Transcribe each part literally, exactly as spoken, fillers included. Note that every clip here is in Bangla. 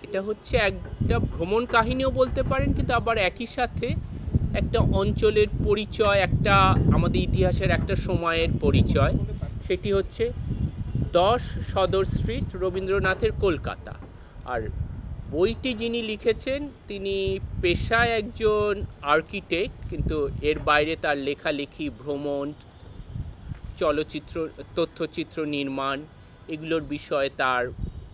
এটা হচ্ছে একটা ভ্রমণ কাহিনীও বলতে পারেন, কিন্তু আবার একই সাথে একটা অঞ্চলের পরিচয়, একটা আমাদের ইতিহাসের একটা সময়ের পরিচয়। সেটি হচ্ছে দশ সদর স্ট্রিট, রবীন্দ্রনাথের কলকাতা। আর বইটি যিনি লিখেছেন তিনি পেশায় একজন আর্কিটেক্ট, কিন্তু এর বাইরে তার লেখালেখি, ভ্রমণ, চলচ্চিত্র, তথ্যচিত্র নির্মাণ এগুলোর বিষয়ে তার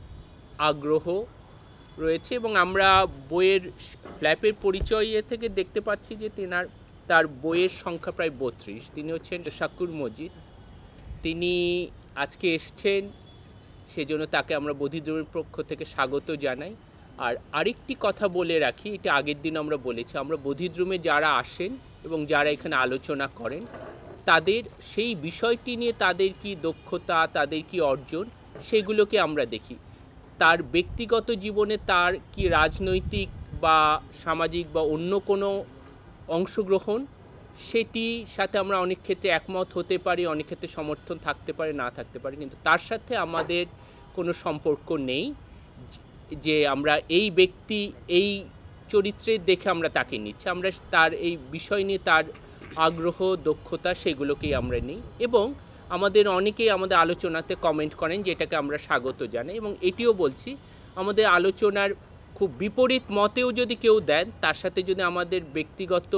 আগ্রহ রয়েছে। এবং আমরা বইয়ের ফ্ল্যাপের পরিচয় থেকে দেখতে পাচ্ছি যে তেনার তার বইয়ের সংখ্যা প্রায় বত্রিশ। তিনি হচ্ছেন শাকুর মজিদ। তিনি আজকে এসছেন, সেজন্য তাকে আমরা বোধিদ্রুমের পক্ষ থেকে স্বাগত জানাই। আর আরেকটি কথা বলে রাখি, এটা আগের দিন আমরা বলেছি, আমরা বোধিদ্রুমে যারা আসেন এবং যারা এখানে আলোচনা করেন তাদের সেই বিষয়টি নিয়ে তাদের কি দক্ষতা, তাদের কি অর্জন, সেগুলোকে আমরা দেখি। তার ব্যক্তিগত জীবনে তার কি রাজনৈতিক বা সামাজিক বা অন্য কোনো অংশগ্রহণ, সেটির সাথে আমরা অনেক ক্ষেত্রে একমত হতে পারি, অনেক ক্ষেত্রে সমর্থন থাকতে পারে, না থাকতে পারে, কিন্তু তার সাথে আমাদের কোনো সম্পর্ক নেই যে আমরা এই ব্যক্তি এই চরিত্রে দেখে আমরা তাকে নিচ্ছি। আমরা তার এই বিষয় নিয়ে তার আগ্রহ, দক্ষতা, সেগুলোকেই আমরা নিই। এবং আমাদের অনেকেই আমাদের আলোচনাতে কমেন্ট করেন, যেটাকে আমরা স্বাগত জানাই। এবং এটিও বলছি, আমাদের আলোচনার খুব বিপরীত মতেও যদি কেউ দেন, তার সাথে যদি আমাদের ব্যক্তিগত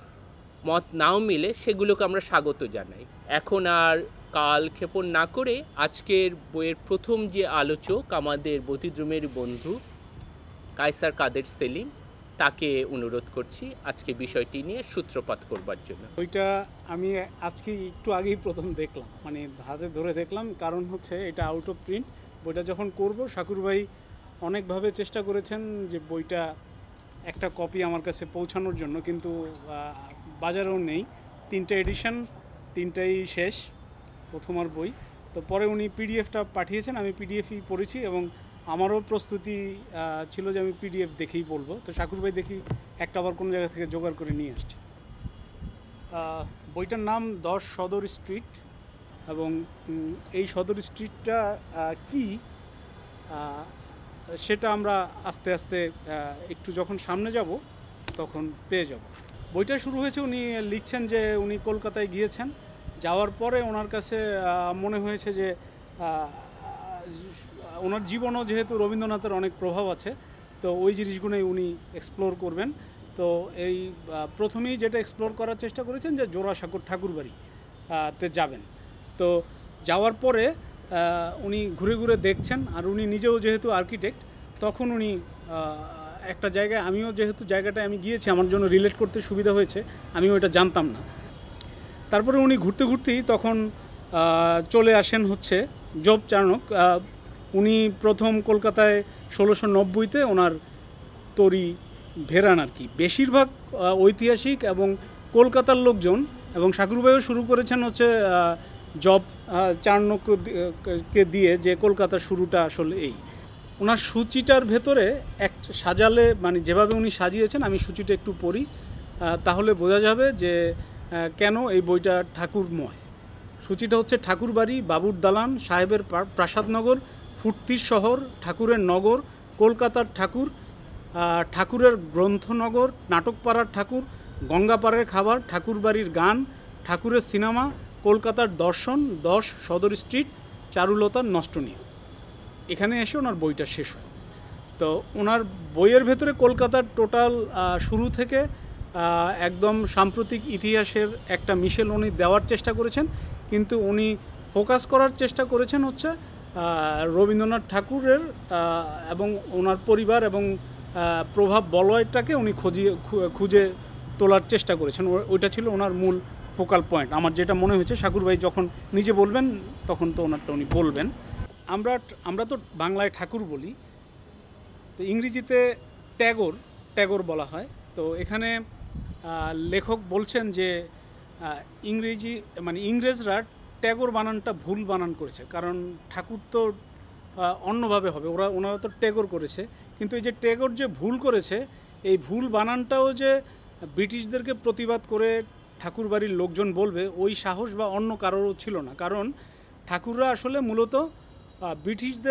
মত নাও মিলে, সেগুলোকে আমরা স্বাগত জানাই। এখন আর কালক্ষেপণ না করে আজকের বইয়ের প্রথম যে আলোচক, আমাদের বোধিদ্রুমের বন্ধু কায়সার কাদের সেলিম, তাকে অনুরোধ করছি আজকে বিষয়টি নিয়ে সূত্রপাত করবার জন্য। ওইটা আমি আজকে একটু আগেই প্রথম দেখলাম, মানে হাতে ধরে দেখলাম। কারণ হচ্ছে এটা আউট অফ প্রিন্ট। বইটা যখন করব, শাকুর ভাই অনেকভাবে চেষ্টা করেছেন যে বইটা একটা কপি আমার কাছে পৌঁছানোর জন্য, কিন্তু বাজারেও নেই। তিনটা এডিশন, তিনটাই শেষ, প্রথমার বই। তো পরে উনি পিডিএফটা পাঠিয়েছেন, আমি পিডিএফই পড়েছি এবং আমারও প্রস্তুতি ছিল যে আমি পিডিএফ দেখেই বলবো। তো শাকুর ভাই দেখি একটা আবার কোনো জায়গা থেকে জোগাড় করে নিয়ে আসছে। বইটার নাম দশ সদর স্ট্রিট, এবং এই সদর স্ট্রিটটা কি সেটা আমরা আস্তে আস্তে একটু যখন সামনে যাব তখন পেয়ে যাব। বইটা শুরু হয়েছে, উনি লিখছেন যে উনি কলকাতায় গিয়েছেন, যাওয়ার পরে ওনার কাছে মনে হয়েছে যে ওনার জীবনও যেহেতু রবীন্দ্রনাথের অনেক প্রভাব আছে, তো ওই জিনিসগুলোই উনি এক্সপ্লোর করবেন। তো এই প্রথমেই যেটা এক্সপ্লোর করার চেষ্টা করেছেন যে জোড়াসাঁকোর ঠাকুরবাড়ি তে যাবেন। তো যাওয়ার পরে উনি ঘুরে ঘুরে দেখছেন, আর উনি নিজেও যেহেতু আর্কিটেক্ট, তখন উনি একটা জায়গায়, আমিও যেহেতু জায়গাটায় আমি গিয়েছি, আমার জন্য রিলেট করতে সুবিধা হয়েছে, আমিও এটা জানতাম না। তারপরে উনি ঘুরতে ঘুরতেই তখন চলে আসেন হচ্ছে জব চার্নক। উনি প্রথম কলকাতায় ষোলোশো নব্বইতে ওনার তরি ভেরান আর কি। বেশিরভাগ ঐতিহাসিক এবং কলকাতার লোকজন, এবং শাকুরবাইও শুরু করেছেন হচ্ছে জব চার্নককে দিয়ে, যে কলকাতার শুরুটা আসলে এই। ওনার সূচিটার ভেতরে এক সাজালে, মানে যেভাবে উনি সাজিয়েছেন, আমি সূচিটা একটু পড়ি, তাহলে বোঝা যাবে যে কেন এই বইটা ঠাকুরময়। সূচিটা হচ্ছে: ঠাকুরবাড়ি, বাবুর দালান, সাহেবের প্রাসাদনগর, ফুর্তির শহর, ঠাকুরের নগর, কলকাতার ঠাকুর, ঠাকুরের গ্রন্থনগর, নাটকপাড়ার ঠাকুর, গঙ্গাপাড়ের খাবার, ঠাকুরবাড়ির গান, ঠাকুরের সিনেমা, কলকাতার দর্শন, দশ সদর স্ট্রিট, চারুলতার নষ্টনীয়। এখানে এসে ওনার বইটা শেষ হয়। তো ওনার বইয়ের ভেতরে কলকাতার টোটাল শুরু থেকে একদম সাম্প্রতিক ইতিহাসের একটা মিশেল উনি দেওয়ার চেষ্টা করেছেন, কিন্তু উনি ফোকাস করার চেষ্টা করেছেন হচ্ছে রবীন্দ্রনাথ ঠাকুরের এবং ওনার পরিবার এবং প্রভাব বলয়টাকে উনি খুঁজিয়ে খুঁজে তোলার চেষ্টা করেছেন। ওইটা ছিল ওনার মূল ফোকাল পয়েন্ট, আমার যেটা মনে হয়েছে। শাকুর ভাই যখন নিজে বলবেন তখন তো ওনারটা উনি বলবেন। আমরা আমরা তো বাংলায় ঠাকুর বলি, তো ইংরেজিতে ট্যাগর ট্যাগর বলা হয়। তো এখানে লেখক বলছেন যে ইংরেজি মানে ইংরেজরা ট্যাগর বানানটা ভুল বানান করেছে, কারণ ঠাকুর তো অন্যভাবে হবে, ওরা ওনারা তো ট্যাগর করেছে। কিন্তু এই যে ট্যাগর যে ভুল করেছে, এই ভুল বানানটাও যে ব্রিটিশদেরকে প্রতিবাদ করে ঠাকুরবাড়ির লোকজন বলবে, ওই সাহস বা অন্য কারোরও ছিল না। কারণ ঠাকুররা আসলে মূলত ব্রিটিশদের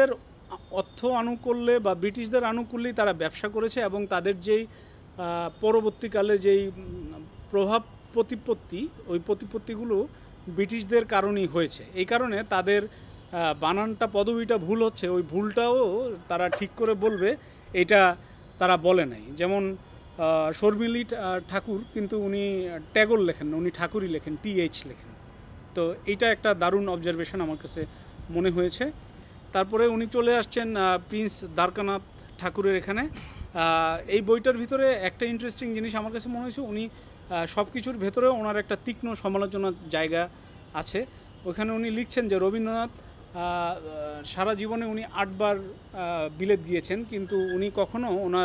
অর্থ আনুকূল্যে বা ব্রিটিশদের আনুকূল্যেই তারা ব্যবসা করেছে এবং তাদের যেই পরবর্তীকালে যেই প্রভাব প্রতিপত্তি ওই প্রতিপত্তিগুলো ব্রিটিশদের কারণেই হয়েছে। এই কারণে তাদের বানানটা পদবীটা ভুল হচ্ছে, ওই ভুলটাও তারা ঠিক করে বলবে, এটা তারা বলে নাই। যেমন শর্মিলী ঠাকুর কিন্তু উনি ট্যাগর লেখেন না, উনি ঠাকুরই লেখেন, টিএইচ লেখেন। তো এইটা একটা দারুণ অবজারভেশন আমার কাছে মনে হয়েছে। তারপরে উনি চলে আসছেন প্রিন্স দ্বারকানাথ ঠাকুরের এখানে। এই বইটার ভিতরে একটা ইন্টারেস্টিং জিনিস আমার কাছে মনে হয়েছে, উনি সব কিছুর ভেতরে ওনার একটা তীক্ষ্ণ সমালোচনার জায়গা আছে। ওখানে উনি লিখছেন যে রবীন্দ্রনাথ সারা জীবনে উনি আটবার বিলেত গিয়েছেন, কিন্তু উনি কখনো ওনার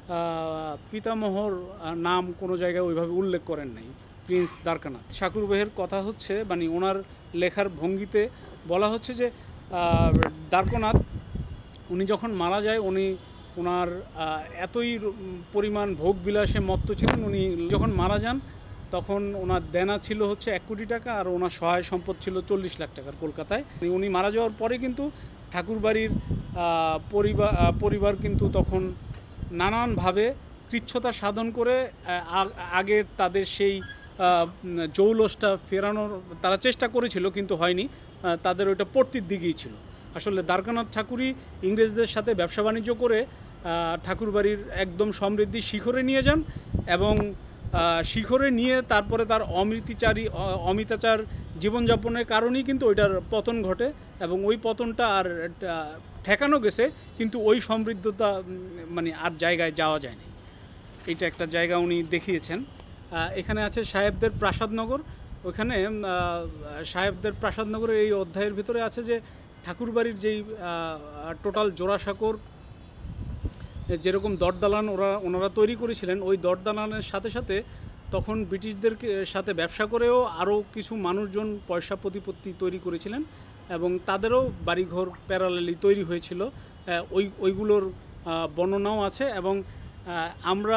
পিতামহর নাম কোনো জায়গায় ওইভাবে উল্লেখ করেন নাই, প্রিন্স দ্বারকানাথ ঠাকুর ভাইয়ের কথা হচ্ছে, মানে ওনার লেখার ভঙ্গিতে বলা হচ্ছে যে দ্বারকানাথ উনি যখন মারা যায়, উনি ওনার এতই পরিমাণ ভোগ বিলাসে মত্ত ছিলেন, উনি যখন মারা যান তখন ওনার দেনা ছিল হচ্ছে এক কোটি টাকা আর ওনার সহায় সম্পদ ছিল চল্লিশ লাখ টাকার কলকাতায়। উনি মারা যাওয়ার পরে কিন্তু ঠাকুরবাড়ির পরিবার পরিবার কিন্তু তখন নানানভাবে কৃচ্ছতা সাধন করে আগের তাদের সেই জৌলসটা ফেরানোর তারা চেষ্টা করেছিল, কিন্তু হয়নি, তাদের ওইটা পড়তির দিকেই ছিল। আসলে দ্বারকানাথ ঠাকুরই ইংরেজদের সাথে ব্যবসা বাণিজ্য করে ঠাকুরবাড়ির একদম সমৃদ্ধি শিখরে নিয়ে যান এবং শিখরে নিয়ে তারপরে তার অমৃতিচারী অমিতাচার জীবনযাপনের কারণেই কিন্তু ওইটার পতন ঘটে এবং ওই পতনটা আর ঠেকানো গেছে, কিন্তু ওই সমৃদ্ধতা মানে আর জায়গায় যাওয়া যায় না। এইটা একটা জায়গা উনি দেখিয়েছেন। এখানে আছে সাহেবদের প্রাসাদনগর। ওইখানে সাহেবদের প্রাসাদনগরের এই অধ্যায়ের ভিতরে আছে যে ঠাকুরবাড়ির যেই টোটাল জোড়াসাঁকোর যেরকম দরদালান ওরা ওনারা তৈরি করেছিলেন, ওই দরদালানের সাথে সাথে তখন ব্রিটিশদের সাথে ব্যবসা করেও আরও কিছু মানুষজন পয়সা প্রতিপত্তি তৈরি করেছিলেন এবং তাদেরও বাড়িঘর প্যারালালি তৈরি হয়েছিল। ওই ওইগুলোর বর্ণনাও আছে এবং আমরা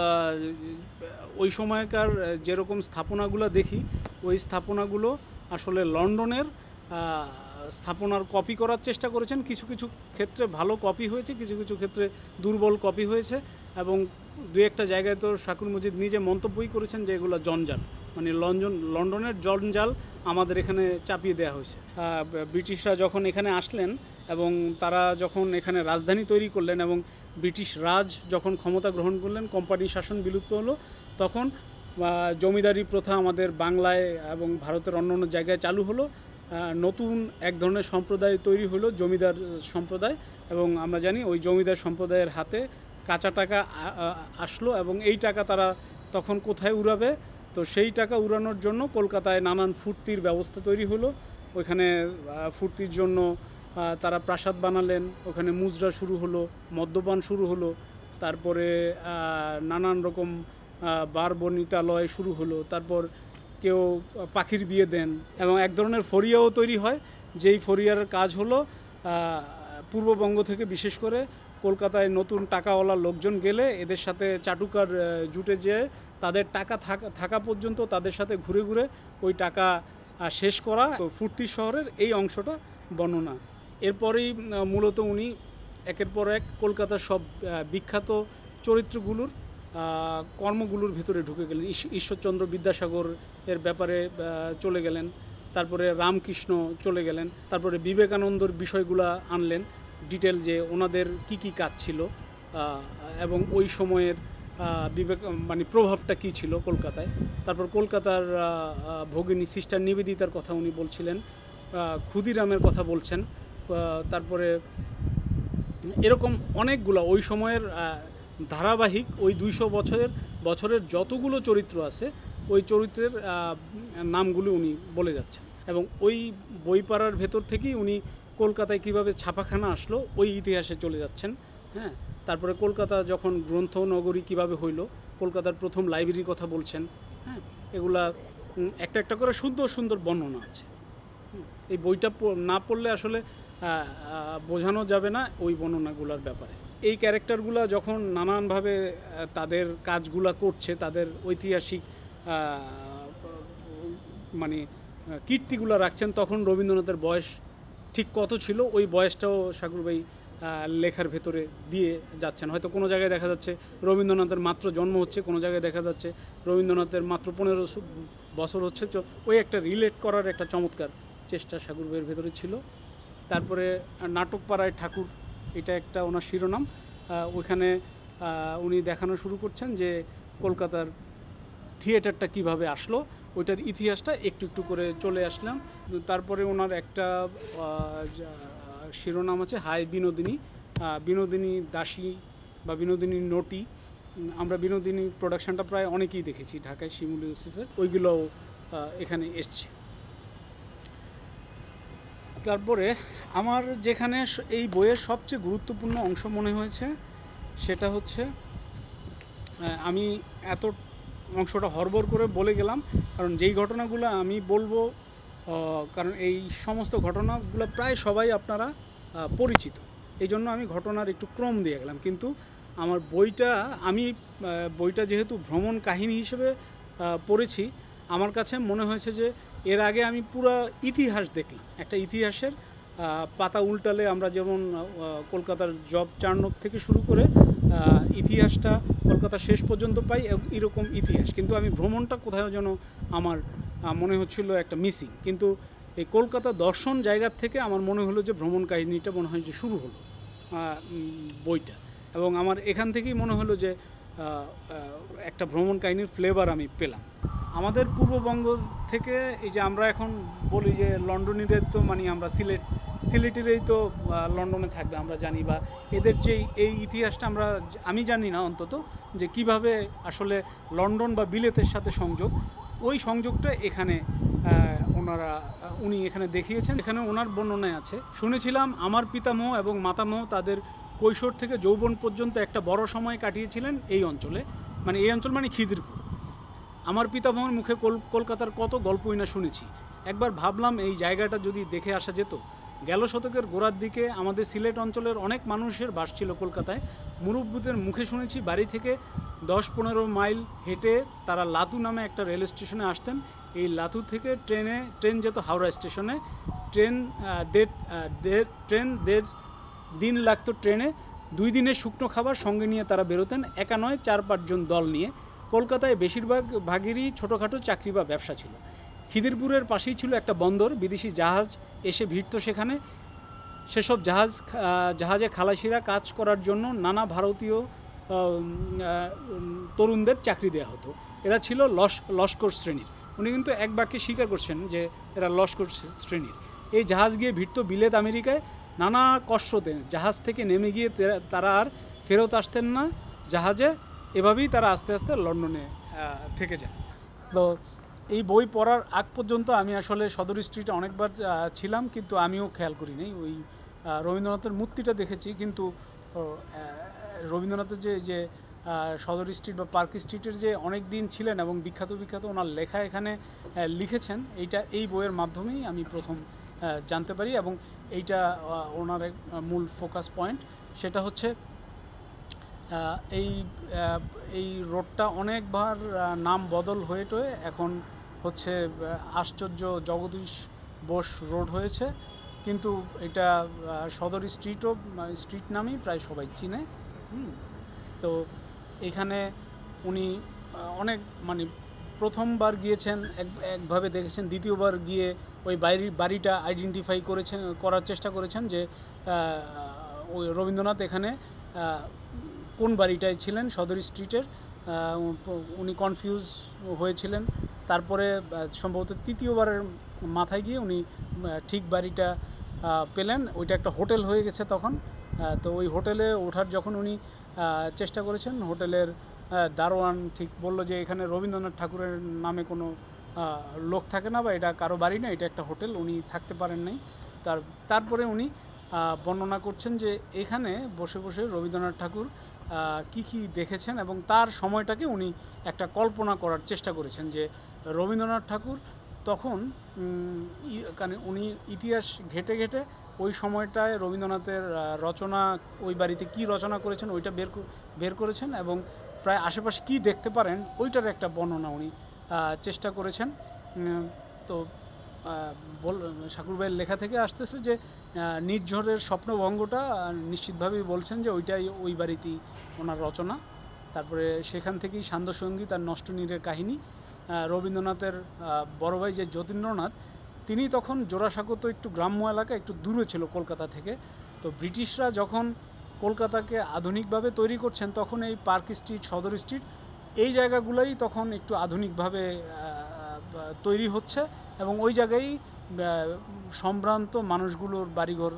ওই সময়কার যেরকম স্থাপনাগুলো দেখি, ওই স্থাপনাগুলো আসলে লন্ডনের স্থাপনার কপি করার চেষ্টা করেছেন। কিছু কিছু ক্ষেত্রে ভালো কপি হয়েছে, কিছু কিছু ক্ষেত্রে দুর্বল কপি হয়েছে এবং দু একটা জায়গায় তো শাকুর মজিদ নিজে মন্তব্যই করেছেন যে এগুলো জঞ্জাল, মানে লন্ডন লন্ডনের জঞ্জাল আমাদের এখানে চাপিয়ে দেওয়া হয়েছে। ব্রিটিশরা যখন এখানে আসলেন এবং তারা যখন এখানে রাজধানী তৈরি করলেন এবং ব্রিটিশ রাজ যখন ক্ষমতা গ্রহণ করলেন, কোম্পানি শাসন বিলুপ্ত হলো, তখন জমিদারি প্রথা আমাদের বাংলায় এবং ভারতের অন্য অন্য জায়গায় চালু হলো। নতুন এক ধরনের সম্প্রদায় তৈরি হলো, জমিদার সম্প্রদায়, এবং আমরা জানি ওই জমিদার সম্প্রদায়ের হাতে কাঁচা টাকা আসলো এবং এই টাকা তারা তখন কোথায় উড়াবে, তো সেই টাকা উড়ানোর জন্য কলকাতায় নানান ফুর্তির ব্যবস্থা তৈরি হলো। ওইখানে ফুর্তির জন্য তারা প্রাসাদ বানালেন, ওখানে মুজরা শুরু হলো, মদ্যপান শুরু হলো, তারপরে নানান রকম বার বনিতালয় শুরু হলো, তারপর কেউ পাখির বিয়ে দেন এবং এক ধরনের ফরিয়াও তৈরি হয়, যেই ফরিয়ার কাজ হলো পূর্ববঙ্গ থেকে বিশেষ করে কলকাতায় নতুন টাকাওয়ালা লোকজন গেলে এদের সাথে চাটুকার জুটে যেয়ে তাদের টাকা থাকা থাকা পর্যন্ত তাদের সাথে ঘুরে ঘুরে ওই টাকা শেষ করা। তো ফুর্তির শহরের এই অংশটা বর্ণনা। এরপরেই মূলত উনি একের পর এক কলকাতার সব বিখ্যাত চরিত্রগুলোর কর্মগুলোর ভিতরে ঢুকে গেলেন। ঈশ্বরচন্দ্র বিদ্যাসাগর এর ব্যাপারে চলে গেলেন, তারপরে রামকৃষ্ণ চলে গেলেন, তারপরে বিবেকানন্দর বিষয়গুলো আনলেন ডিটেল, যে ওনাদের কি কি কাজ ছিল এবং ওই সময়ের বিবেক মানে প্রভাবটা কী ছিল কলকাতায়। তারপর কলকাতার ভগিনী সিস্টার নিবেদিতার কথা উনি বলছিলেন, ক্ষুদিরামের কথা বলছেন, তারপরে এরকম অনেকগুলো ওই সময়ের ধারাবাহিক ওই দুইশো বছরের বছরের যতগুলো চরিত্র আছে ওই চরিত্রের নামগুলো উনি বলে যাচ্ছেন এবং ওই বই পড়ার ভেতর থেকেই উনি কলকাতায় কিভাবে ছাপাখানা আসলো ওই ইতিহাসে চলে যাচ্ছেন। হ্যাঁ, তারপরে কলকাতা যখন গ্রন্থ নগরী কিভাবে হইল, কলকাতার প্রথম লাইব্রেরির কথা বলছেন। হ্যাঁ, এগুলা একটা একটা করে সুন্দর সুন্দর বর্ণনা আছে। এই বইটা না পড়লে আসলে বোঝানো যাবে না ওই বর্ণনাগুলোর ব্যাপারে। এই ক্যারেক্টারগুলো যখন নানানভাবে তাদের কাজগুলা করছে, তাদের ঐতিহাসিক মানে কীর্তিগুলো রাখছেন, তখন রবীন্দ্রনাথের বয়স ঠিক কত ছিল ওই বয়সটাও ঠাকুর ভাই লেখার ভেতরে দিয়ে যাচ্ছেন। হয়তো কোনো জায়গায় দেখা যাচ্ছে রবীন্দ্রনাথের মাত্র জন্ম হচ্ছে, কোনো জায়গায় দেখা যাচ্ছে রবীন্দ্রনাথের মাত্র পনেরো বছর হচ্ছে। তো ওই একটা রিলেট করার একটা চমৎকার চেষ্টা সাগর বইয়ের ভেতরে ছিল। তারপরে নাটকপাড়ায় ঠাকুর, এটা একটা ওনার শিরোনাম। ওইখানে উনি দেখানো শুরু করছেন যে কলকাতার থিয়েটারটা কিভাবে আসলো, ওইটার ইতিহাসটা একটু একটু করে চলে আসলাম। তারপরে ওনার একটা শিরোনাম আছে হাই বিনোদিনী, বিনোদিনী দাসী বা বিনোদিনী নটি। আমরা বিনোদিনী প্রোডাকশানটা প্রায় অনেকেই দেখেছি ঢাকায়, শিমুল ইউসুফের, ওইগুলোও এখানে এসছে। তারপরে আমার যেখানে এই বইয়ের সবচেয়ে গুরুত্বপূর্ণ অংশ মনে হয়েছে সেটা হচ্ছে, আমি এত অংশটা হড়বড় করে বলে গেলাম কারণ যেই ঘটনাগুলো আমি বলবো, কারণ এই সমস্ত ঘটনাগুলো প্রায় সবাই আপনারা পরিচিত, এই জন্য আমি ঘটনার একটু ক্রম দিয়ে গেলাম। কিন্তু আমার বইটা, আমি বইটা যেহেতু ভ্রমণ কাহিনী হিসেবে পড়েছি, আমার কাছে মনে হয়েছে যে এর আগে আমি পুরো ইতিহাস দেখলাম। একটা ইতিহাসের পাতা উল্টালে আমরা যেমন কলকাতার জব চার্নক থেকে শুরু করে ইতিহাসটা কলকাতা শেষ পর্যন্ত পাই, এরকম ইতিহাস। কিন্তু আমি ভ্রমণটা কোথাও যেন আমার মনে হচ্ছিল একটা মিসিং। কিন্তু এই কলকাতা দর্শন জায়গার থেকে আমার মনে হলো যে ভ্রমণ কাহিনীটা মনে হয় যে শুরু হলো বইটা, এবং আমার এখান থেকেই মনে হলো যে একটা ভ্রমণ কাহিনীর ফ্লেভার আমি পেলাম। আমাদের পূর্ববঙ্গ থেকে এই যে আমরা এখন বলি যে লন্ডনীদের তো মানে আমরা সিলেট সিলেটেরই তো লন্ডনে থাকবে আমরা জানি, বা এদের যে এই ইতিহাসটা আমরা আমি জানি না অন্তত, যে কিভাবে আসলে লন্ডন বা বিলেতের সাথে সংযোগ, ওই সংযোগটা এখানে ওনারা উনি এখানে দেখিয়েছেন। এখানে ওনার বর্ণনায় আছে, শুনেছিলাম আমার পিতামহ এবং মাতামহ তাদের কৈশোর থেকে যৌবন পর্যন্ত একটা বড় সময় কাটিয়েছিলেন এই অঞ্চলে, মানে এই অঞ্চল মানে খিদিরপুর। আমার পিতামহের মুখে কলকাতার কত গল্পই না শুনেছি। একবার ভাবলাম এই জায়গাটা যদি দেখে আসা যেত। গেল শতকের গোড়ার দিকে আমাদের সিলেট অঞ্চলের অনেক মানুষের বাস ছিল কলকাতায়। মুরব্বীদের মুখে শুনেছি বাড়ি থেকে দশ পনেরো মাইল হেঁটে তারা লাতু নামে একটা রেল স্টেশনে আসতেন। এই লাতু থেকে ট্রেনে ট্রেন যেত হাওড়া স্টেশনে। ট্রেন দেড় ট্রেন দেড় দিন লাগতো ট্রেনে। দুই দিনের শুকনো খাবার সঙ্গে নিয়ে তারা বেরোতেন, একা নয় চার পাঁচজন দল নিয়ে। কলকাতায় বেশিরভাগ ভাগেরই ছোটোখাটো চাকরি বা ব্যবসা ছিল। খিদিরপুরের পাশেই ছিল একটা বন্দর, বিদেশি জাহাজ এসে ভিড়ত সেখানে। সেসব জাহাজ জাহাজে খালাসিরা কাজ করার জন্য নানা ভারতীয় তরুণদের চাকরি দেওয়া হতো। এরা ছিল লস লস্কর শ্রেণীর। উনি কিন্তু এক বাক্যে স্বীকার করছেন যে এরা লস্কর শ্রেণীর। এই জাহাজ গিয়ে ভিড়ত বিলেত আমেরিকায়। নানা কষ্টতে জাহাজ থেকে নেমে গিয়ে তারা আর ফেরত আসতেন না জাহাজে। এভাবেই তারা আস্তে আস্তে লন্ডনে থেকে যান। তো এই বই পড়ার আগ পর্যন্ত আমি আসলে সদর স্ট্রিটে অনেকবার ছিলাম, কিন্তু আমিও খেয়াল করি নাই। ওই রবীন্দ্রনাথের মূর্তিটা দেখেছি, কিন্তু রবীন্দ্রনাথের যে যে সদর স্ট্রিট বা পার্ক স্ট্রিটের যে অনেক দিন ছিলেন এবং বিখ্যাত বিখ্যাত ওনার লেখা এখানে লিখেছেন, এইটা এই বইয়ের মাধ্যমেই আমি প্রথম জানতে পারি। এবং এইটা ওনার এক মূল ফোকাস পয়েন্ট, সেটা হচ্ছে এই এই রোডটা অনেকবার নাম বদল হয়ে টয়ে এখন হচ্ছে আশ্চর্য জগদীশ বোস রোড হয়েছে, কিন্তু এটা সদর স্ট্রিটও স্ট্রিট নামেই প্রায় সবাই চিনে। তো এখানে উনি অনেক মানে প্রথমবার গিয়েছেন এক একভাবে দেখেছেন, দ্বিতীয়বার গিয়ে ওই বাড়ি বাড়িটা আইডেন্টিফাই করেছেন, করার চেষ্টা করেছেন যে ওই রবীন্দ্রনাথ এখানে কোন বাড়িটায় ছিলেন সদর স্ট্রিটের। উনি কনফিউজ হয়েছিলেন। তারপরে সম্ভবত তৃতীয়বারের মাথায় গিয়ে উনি ঠিক বাড়িটা পেলেন। ওইটা একটা হোটেল হয়ে গেছে তখন। তো ওই হোটেলে ওঠার যখন উনি চেষ্টা করেছেন, হোটেলের দারোয়ান ঠিক বলল যে এখানে রবীন্দ্রনাথ ঠাকুরের নামে কোনো লোক থাকে না, বা এটা কারো বাড়ি না, এটা একটা হোটেল, উনি থাকতে পারেন নাই। তার তারপরে উনি বর্ণনা করছেন যে এখানে বসে বসে রবীন্দ্রনাথ ঠাকুর কি কি দেখেছেন এবং তার সময়টাকে উনি একটা কল্পনা করার চেষ্টা করেছেন যে রবীন্দ্রনাথ ঠাকুর তখন কারণ উনি ইতিহাস ঘেটে ঘেটে ওই সময়টায় রবীন্দ্রনাথের রচনা ওই বাড়িতে কি রচনা করেছেন ওইটা বের বের করেছেন, এবং প্রায় আশেপাশে কি দেখতে পারেন ওইটার একটা বর্ণনা উনি চেষ্টা করেছেন। তো বল শাকুর ভাইয়ের লেখা থেকে আসতেছে যে নির্ঝরের স্বপ্নভঙ্গটা নিশ্চিতভাবেই বলছেন যে ওইটাই ওই বাড়িতেই ওনার রচনা। তারপরে সেখান থেকেই সান্ধ্য সঙ্গীত আর নষ্ট নীরের কাহিনী। রবীন্দ্রনাথের বড় ভাই যে যতীন্দ্রনাথ, তিনি তখন জোড়াসাঁকো তো একটু গ্রাম্য এলাকা, একটু দূরে ছিল কলকাতা থেকে। তো ব্রিটিশরা যখন কলকাতাকে আধুনিকভাবে তৈরি করছেন, তখন এই পার্ক স্ট্রিট, সদর স্ট্রিট, এই জায়গাগুলোই তখন একটু আধুনিকভাবে তৈরি হচ্ছে এবং ওই জায়গায় সম্ভ্রান্ত মানুষগুলোর বাড়িঘর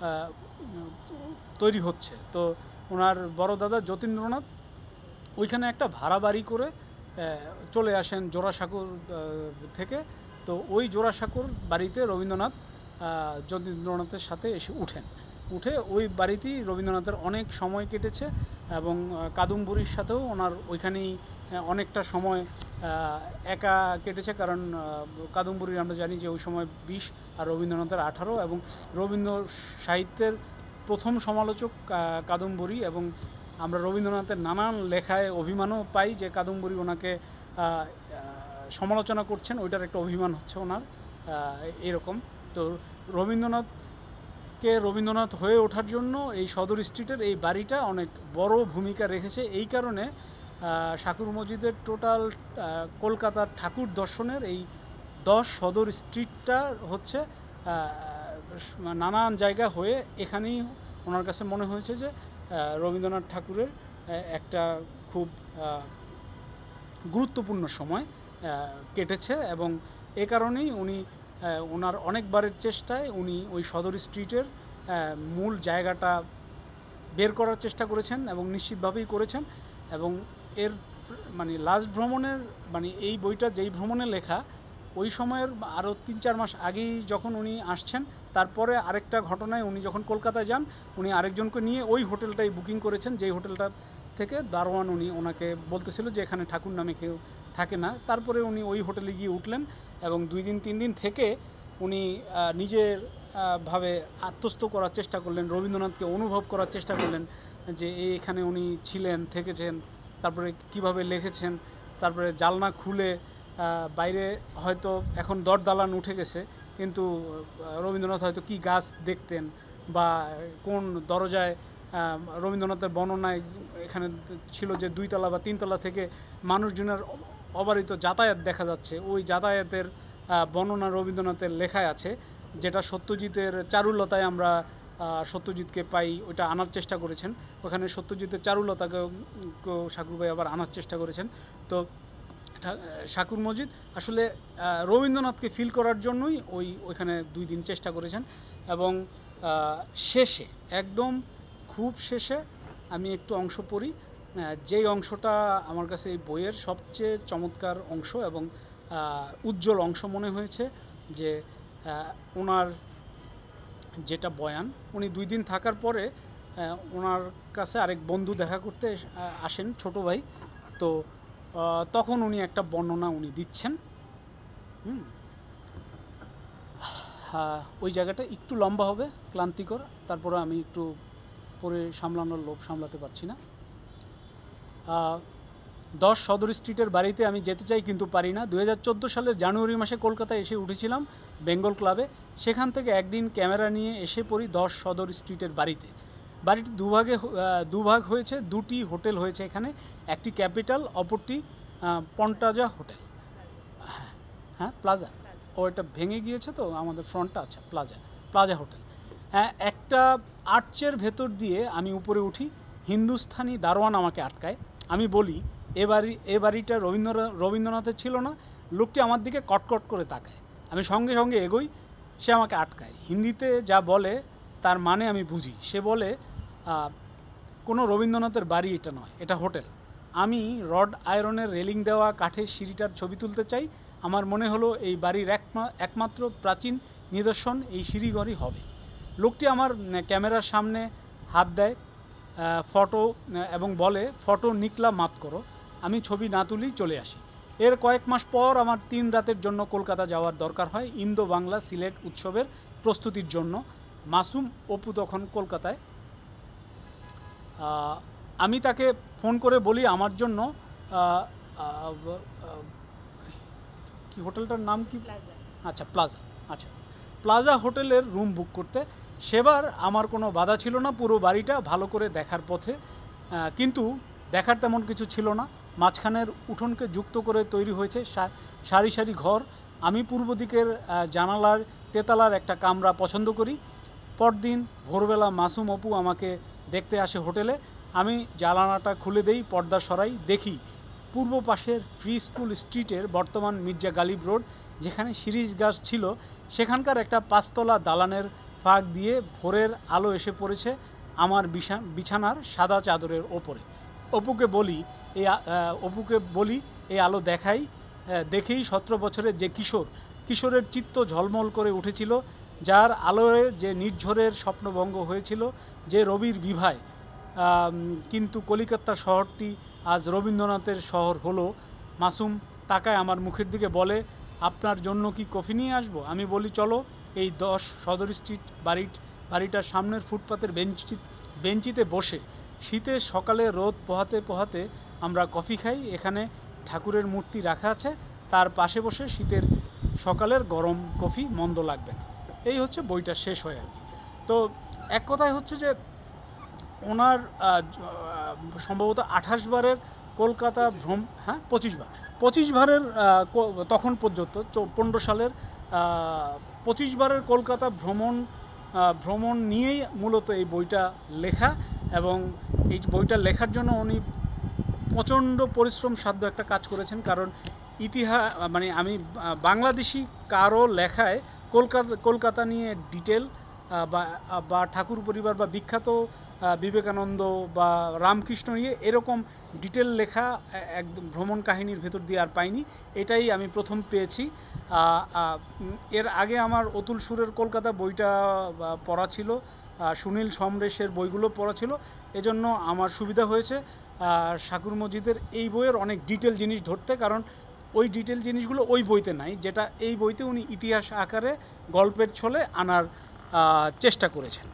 তৈরি হচ্ছে। তো ওনার বড় দাদা যতীন্দ্রনাথ ওইখানে একটা ভাড়া বাড়ি করে চলে আসেন জোড়াসাঁকোর থেকে। তো ওই জোড়াসাঁকোর বাড়িতে রবীন্দ্রনাথ যতীন্দ্রনাথের সাথে এসে উঠেন। উঠে ওই বাড়িতেই রবীন্দ্রনাথের অনেক সময় কেটেছে এবং কাদম্বরীর সাথেও ওনার ওইখানেই অনেকটা সময় একা কেটেছে, কারণ কাদম্বরীর আমরা জানি যে ওই সময় বিশ আর রবীন্দ্রনাথের আঠারো, এবং রবীন্দ্র সাহিত্যের প্রথম সমালোচক কাদম্বরী, এবং আমরা রবীন্দ্রনাথের নানান লেখায় অভিমানও পাই যে কাদম্বরী ওনাকে সমালোচনা করছেন, ওইটার একটা অভিমান হচ্ছে ওনার এরকম। তো রবীন্দ্রনাথকে রবীন্দ্রনাথ হয়ে ওঠার জন্য এই সদর স্ট্রিটের এই বাড়িটা অনেক বড় ভূমিকা রেখেছে। এই কারণে শাকুর মজিদের টোটাল কলকাতার ঠাকুর দর্শনের এই দশ সদর স্ট্রিটটা হচ্ছে নানান জায়গা হয়ে এখানেই ওনার কাছে মনে হয়েছে যে রবীন্দ্রনাথ ঠাকুরের একটা খুব গুরুত্বপূর্ণ সময় কেটেছে, এবং এ কারণেই উনি ওনার অনেকবারের চেষ্টায় উনি ওই সদর স্ট্রিটের মূল জায়গাটা বের করার চেষ্টা করেছেন এবং নিশ্চিতভাবেই করেছেন। এবং এর মানে লাস্ট ভ্রমণের মানে এই বইটা যেই ভ্রমণে লেখা, ওই সময়ের আরও তিন চার মাস আগেই যখন উনি আসছেন, তারপরে আরেকটা ঘটনায় উনি যখন কলকাতায় যান, উনি আরেকজনকে নিয়ে ওই হোটেলটাই বুকিং করেছেন, যেই হোটেলটা থেকে দারোয়ান উনি ওনাকে বলতেছিল যে এখানে ঠাকুর নামে কেউ থাকে না। তারপরে উনি ওই হোটেলে গিয়ে উঠলেন এবং দুই দিন তিন দিন থেকে উনি নিজের ভাবে আত্মস্থ করার চেষ্টা করলেন, রবীন্দ্রনাথকে অনুভব করার চেষ্টা করলেন যে এখানে উনি ছিলেন, থেকেছেন, তারপরে কিভাবে লিখেছেন। তারপরে জালনা খুলে বাইরে হয়তো এখন দরদালান উঠে গেছে, কিন্তু রবীন্দ্রনাথ হয়তো কি গাছ দেখতেন বা কোন দরজায় রবীন্দ্রনাথের বর্ণনায় এখানে ছিল যে দুইতলা বা তিনতলা থেকে মানুষজনের অবারিত যাতায়াত দেখা যাচ্ছে, ওই যাতায়াতের বর্ণনা রবীন্দ্রনাথের লেখায় আছে, যেটা সত্যজিতের চারুলতায় আমরা সত্যজিৎকে পাই, ওইটা আনার চেষ্টা করেছেন। ওখানে সত্যজিতের চারুলতাকে শাকুর ভাই আবার আনার চেষ্টা করেছেন। তো শাকুর মজিদ আসলে রবীন্দ্রনাথকে ফিল করার জন্যই ওই ওইখানে দুই দিন চেষ্টা করেছেন। এবং শেষে একদম খুব শেষে আমি একটু অংশ পড়ি, যেই অংশটা আমার কাছে এই বইয়ের সবচেয়ে চমৎকার অংশ এবং উজ্জ্বল অংশ মনে হয়েছে। যে ওনার যেটা বয়ান, উনি দুই দিন থাকার পরে ওনার কাছে আরেক বন্ধু দেখা করতে আসেন, ছোট ভাই। তো তখন উনি একটা বর্ণনা উনি দিচ্ছেন। হুম ওই জায়গাটা একটু লম্বা হবে, ক্লান্তিকর, তারপরে আমি একটু পরে সামলানোর লোভ সামলাতে পারছি না। দশ সদর স্ট্রিটের বাড়িতে আমি যেতে চাই কিন্তু পারি না। দু হাজার চোদ্দো সালের জানুয়ারি মাসে কলকাতায় এসে উঠেছিলাম বেঙ্গল ক্লাবে। সেখান থেকে একদিন ক্যামেরা নিয়ে এসে পড়ি দশ সদর স্ট্রিটের বাড়িতে। বাড়িটি দুভাগে দুভাগ হয়েছে, দুটি হোটেল হয়েছে এখানে, একটি ক্যাপিটাল, অপরটি পন্টাজা হোটেল। হ্যাঁ হ্যাঁ প্লাজা, ও এটা ভেঙে গিয়েছে তো আমাদের ফ্রন্টটা। আচ্ছা, প্লাজা প্লাজা হোটেল। হ্যাঁ, একটা আর্চের ভেতর দিয়ে আমি উপরে উঠি, হিন্দুস্থানি দারোয়ান আমাকে আটকায়। আমি বলি এ বাড়ি এ বাড়িটা রবীন্দ্র রবীন্দ্রনাথের ছিল না। লোকটি আমার দিকে কটকট করে তাকায়, আমি সঙ্গে সঙ্গে এগোই, সে আমাকে আটকায়। হিন্দিতে যা বলে তার মানে আমি বুঝি। সে বলে কোনো রবীন্দ্রনাথের বাড়ি এটা নয়, এটা হোটেল। আমি রড আয়রনের রেলিং দেওয়া কাঠের সিঁড়িটার ছবি তুলতে চাই। আমার মনে হলো এই বাড়ির একমাত্র প্রাচীন নিদর্শন এই সিঁড়িঘরই হবে। লোকটি আমার ক্যামেরার সামনে হাত দেয়, ফটো এবং বলে ফটো নিকলা মাত করো। আমি ছবি না তুলেই চলে আসি। এর কয়েক মাস পর আমার তিন রাতের জন্য কলকাতা যাওয়ার দরকার হয় ইন্দো বাংলা সিলেট উৎসবের প্রস্তুতির জন্য। মাসুম অপু তখন কলকাতায়। আমি তাকে ফোন করে বলি আমার জন্য, কি হোটেলটার নাম কি? প্লাজা। আচ্ছা, প্লাজা। আচ্ছা, প্লাজা হোটেলের রুম বুক করতে সেবার আমার কোনো বাধা ছিল না, পুরো বাড়িটা ভালো করে দেখার পথে। আহ, কিন্তু দেখার তেমন কিছু ছিল না। মাঝখানের উঠোনকে যুক্ত করে তৈরি হয়েছে সা- সারি সারি ঘর। আমি পূর্ব দিকের আহ, জানালার তেতালার একটা কামরা পছন্দ করি। পরদিন ভোরবেলা মাসুম অপু আমাকে দেখতে আসে হোটেলে। আমি জানালাটা খুলে দেই, পর্দা সরাই, দেখি পূর্ব পাশের ফ্রি স্কুল স্ট্রিটের বর্তমান মির্জা গালিব রোড, যেখানে শিরিষ গাছ ছিল, সেখানকার একটা পাঁচতলা দালানের ফাঁক দিয়ে ভোরের আলো এসে পড়েছে আমার বিছা বিছানার সাদা চাদরের ওপরে। অপুকে বলি এই আ- আহ, অপুকে বলি এই আলো দেখাই। আহ, দেখেই সতেরো বছরের যে কিশোর, কিশোরের চিত্ত ঝলমল করে উঠেছিল, যার আলোয় যে নির্ঝরের স্বপ্নভঙ্গ হয়েছিল, যে রবির বিভায়। আম, কিন্তু কলিকাতা শহরটি আজ রবীন্দ্রনাথের শহর হলো। মাসুম তাকায় আমার মুখের দিকে, বলে, আপনার জন্য কি কফি নিয়ে আসবো? আমি বলি, চলো। এই দশ সদর স্ট্রিট বাড়ি বাড়িটার সামনের ফুটপাতের বেঞ্চি বেঞ্চিতে বসে শীতের সকালে রোদ পোহাতে পোহাতে আমরা কফি খাই। এখানে ঠাকুরের মূর্তি রাখা আছে, তার পাশে বসে শীতের সকালের গরম কফি মন্দ লাগবে না। এই হচ্ছে বইটা শেষ হয় আর কি। তো এক কথায় হচ্ছে যে ওনার আহ, জ- আহ, সম্ভবত আঠাশ বারের কলকাতা ভ্রম হ্যাঁ পঁচিশ বার পঁচিশ বারের আহ, ক- তখন পর্যন্ত চৌ- পনেরো সালের পঁচিশ বারের কলকাতা ভ্রমণ আহ, ভ্রমণ নিয়েই মূলত এই বইটা লেখা। এবং এই বইটা লেখার জন্য উনি প্রচণ্ড পরিশ্রম সাধ্য একটা কাজ করেছেন। কারণ ইতিহাস মানে আমি আহ, বাংলাদেশি কারো লেখায় কলকাতা কলকাতা নিয়ে ডিটেল আহ, বা বা ঠাকুর পরিবার বা বিখ্যাত আহ, বিবেকানন্দ বা রামকৃষ্ণ নিয়ে এরকম ডিটেল লেখা এ- একদম ভ্রমণ কাহিনীর ভেতর দিয়ে আর পাইনি। এটাই আমি প্রথম পেয়েছি। আহ, আহ, উম, এর আগে আমার অতুল সুরের কলকাতা বইটা বা, পড়া ছিল, আহ, সুনীল সমরেশের বইগুলো পড়া ছিল। এজন্য আমার সুবিধা হয়েছে আহ, শাকুর মজিদের এই বইয়ের অনেক ডিটেল জিনিস ধরতে। কারণ ওই ডিটেল জিনিসগুলো ওই বইতে নাই, যেটা এই বইতে উনি ইতিহাস আকারে গল্পের ছলে আনার আহ, চেষ্টা করেছেন।